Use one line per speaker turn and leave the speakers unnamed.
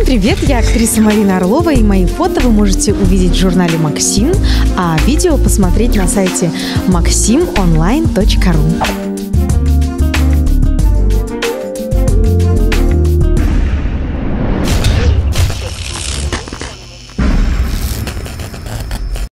Всем привет, я актриса Марина Орлова, и мои фото вы можете увидеть в журнале «Максим», а видео посмотреть на сайте maximonline.ru.